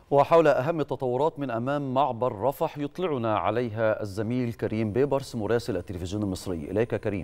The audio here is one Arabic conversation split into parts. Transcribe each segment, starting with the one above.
وحول أهم التطورات من أمام معبر رفح يطلعنا عليها الزميل كريم بيبرس مراسل التلفزيون المصري. إليك كريم.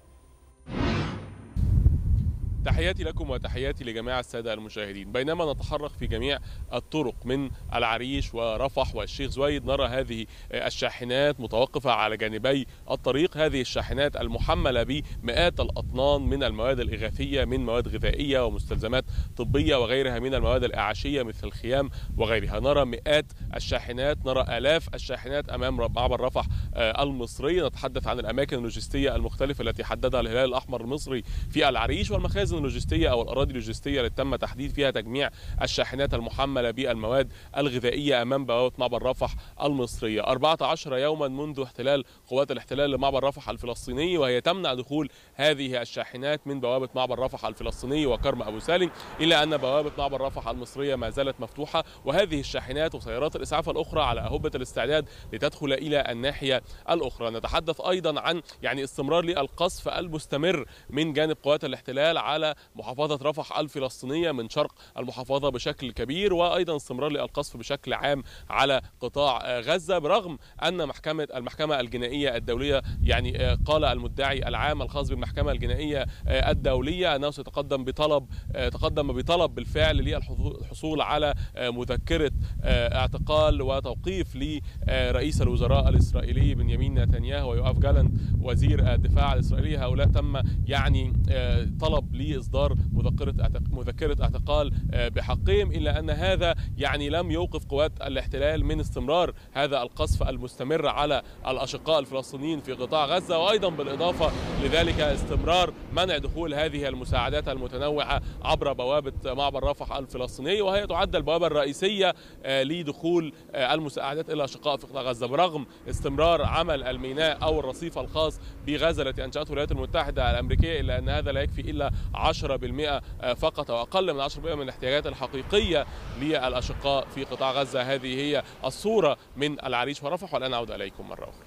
تحياتي لكم وتحياتي لجميع السادة المشاهدين. بينما نتحرك في جميع الطرق من العريش ورفح والشيخ زويد نرى هذه الشاحنات متوقفة على جانبي الطريق. هذه الشاحنات المحملة بمئات الأطنان من المواد الإغاثية، من مواد غذائية ومستلزمات طبية وغيرها من المواد الإعاشية مثل الخيام وغيرها. نرى مئات الشاحنات، نرى آلاف الشاحنات أمام معبر رفح المصري. نتحدث عن الأماكن اللوجستية المختلفة التي حددها الهلال الأحمر المصري في العريش، والمخازن اللوجستية أو الأراضي اللوجستية التي تم تحديد فيها تجميع الشاحنات المحملة بالمواد الغذائية أمام بوابة معبر رفح المصرية. 14 يوما منذ احتلال قوات الاحتلال لمعبر رفح الفلسطيني، وهي تمنع دخول هذه الشاحنات من بوابة معبر رفح الفلسطيني وكرم أبو سالم، إلا أن بوابة معبر رفح المصرية ما زالت مفتوحة، وهذه الشاحنات وسيارات الإسعاف الأخرى على أهبة الاستعداد لتدخل إلى الناحية الأخرى. نتحدث أيضا عن استمرار للقصف المستمر من جانب قوات الاحتلال على محافظة رفح الفلسطينية من شرق المحافظة بشكل كبير، وأيضا استمرار للقصف بشكل عام على قطاع غزة، برغم أن المحكمة الجنائية الدولية قال المدعي العام الخاص بالمحكمة الجنائية الدولية أنه تقدم بطلب بالفعل للحصول على مذكرة اعتقال وتوقيف لرئيس الوزراء الإسرائيلي بنيامين نتنياهو ويوآف جالنت وزير الدفاع الإسرائيلي. هؤلاء تم طلب لإصدار مذكرة اعتقال بحقهم، إلا أن هذا لم يوقف قوات الاحتلال من استمرار هذا القصف المستمر على الأشقاء الفلسطينيين في قطاع غزة، وأيضا بالإضافة لذلك استمرار منع دخول هذه المساعدات المتنوعة عبر بوابة معبر رفح الفلسطيني، وهي تعد البوابة الرئيسية لدخول المساعدات إلى الأشقاء في قطاع غزة، برغم استمرار عمل الميناء أو الرصيف الخاص بغزة التي أنشأته الولايات المتحدة الأمريكية، إلا أن هذا لا يكفي إلا 10% فقط أو أقل من 10% من الاحتياجات الحقيقية للأشقاء في قطاع غزة. هذه هي الصورة من العريش ورفح، والآن أعود إليكم مرة أخرى.